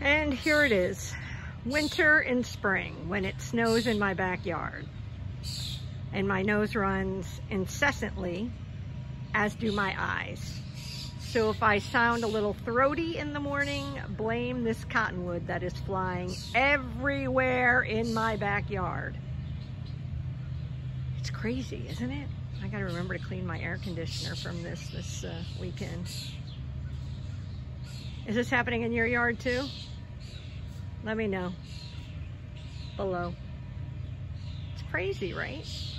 And here it is, winter and spring, when it snows in my backyard. And my nose runs incessantly, as do my eyes. So if I sound a little throaty in the morning, blame this cottonwood that is flying everywhere in my backyard. It's crazy, isn't it? I gotta remember to clean my air conditioner from this weekend. Is this happening in your yard too? Let me know below. It's crazy, right?